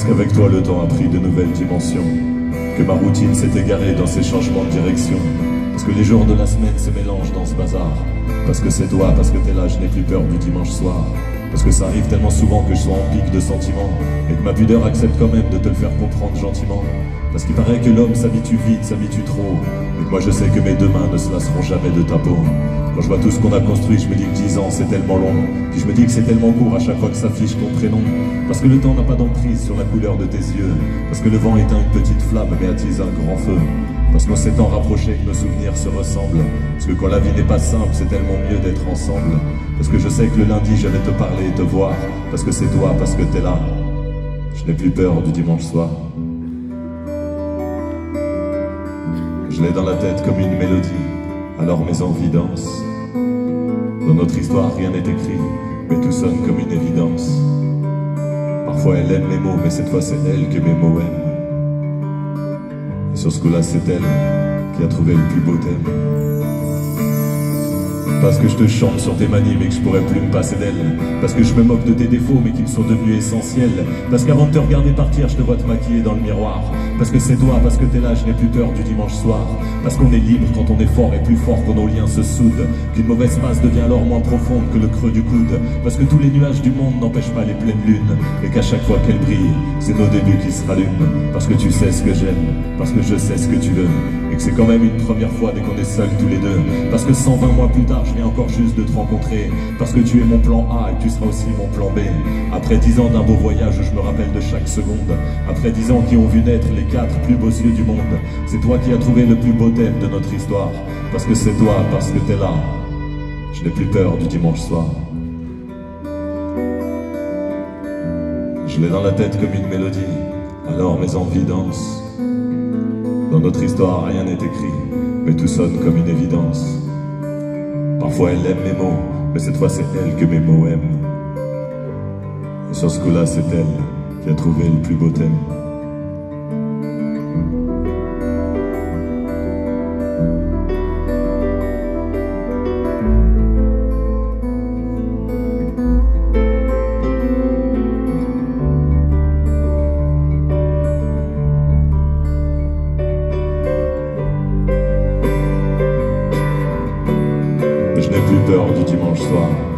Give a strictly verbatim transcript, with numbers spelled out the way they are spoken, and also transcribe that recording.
Parce qu'avec toi le temps a pris de nouvelles dimensions, que ma routine s'est égarée dans ces changements de direction, parce que les jours de la semaine se mélangent dans ce bazar, parce que c'est toi, parce que t'es là, je n'ai plus peur du dimanche soir, parce que ça arrive tellement souvent que je sois en pic de sentiments, et que ma pudeur accepte quand même de te le faire comprendre gentiment, parce qu'il paraît que l'homme s'habitue vite, s'habitue trop, et que moi je sais que mes deux mains ne se lasseront jamais de ta peau. Quand je vois tout ce qu'on a construit, je me dis que dix ans c'est tellement long, puis je me dis que c'est tellement court à chaque fois que s'affiche ton prénom, parce que le temps n'a pas d'emprise sur la couleur de tes yeux, parce que le vent éteint une petite flamme mais attise un grand feu, parce qu'on s'est tant rapproché que nos souvenirs se ressemblent, parce que quand la vie n'est pas simple, c'est tellement mieux d'être ensemble, parce que je sais que le lundi j'allais te parler et te voir, parce que c'est toi, parce que t'es là, je n'ai plus peur du dimanche soir. Je l'ai dans la tête comme une mélodie, alors mes envies dansent. Dans notre histoire rien n'est écrit, mais tout sonne comme une évidence. Parfois elle aime mes mots, mais cette fois c'est elle que mes mots aiment. Et sur ce coup-là c'est elle qui a trouvé le plus beau thème. Parce que je te chante sur tes manies mais que je pourrais plus me passer d'elle. Parce que je me moque de tes défauts mais qui me sont devenus essentiels. Parce qu'avant de te regarder partir je te vois te maquiller dans le miroir. Parce que c'est toi, parce que t'es là, je n'ai plus peur du dimanche soir. Parce qu'on est libre quand on est fort et plus fort quand nos liens se soudent. Qu'une mauvaise passe devient alors moins profonde que le creux du coude. Parce que tous les nuages du monde n'empêchent pas les pleines lunes. Et qu'à chaque fois qu'elles brillent, c'est nos débuts qui se rallument. Parce que tu sais ce que j'aime, parce que je sais ce que tu veux. Et que c'est quand même une première fois dès qu'on est seuls tous les deux. Parce que cent vingt mois plus tard, je viens encore juste de te rencontrer. Parce que tu es mon plan A et que tu seras aussi mon plan B. Après dix ans d'un beau voyage, je me rappelle de chaque seconde. Après dix ans qui ont vu naître les quatre plus beaux yeux du monde, c'est toi qui as trouvé le plus beau thème de notre histoire. Parce que c'est toi, parce que t'es là, je n'ai plus peur du dimanche soir. Je l'ai dans la tête comme une mélodie, alors mes envies dansent. Dans notre histoire rien n'est écrit, mais tout sonne comme une évidence. Parfois elle aime mes mots, mais cette fois c'est elle que mes mots aiment. Et sur ce coup-là c'est elle qui a trouvé le plus beau thème. Je n'ai plus peur du dimanche soir.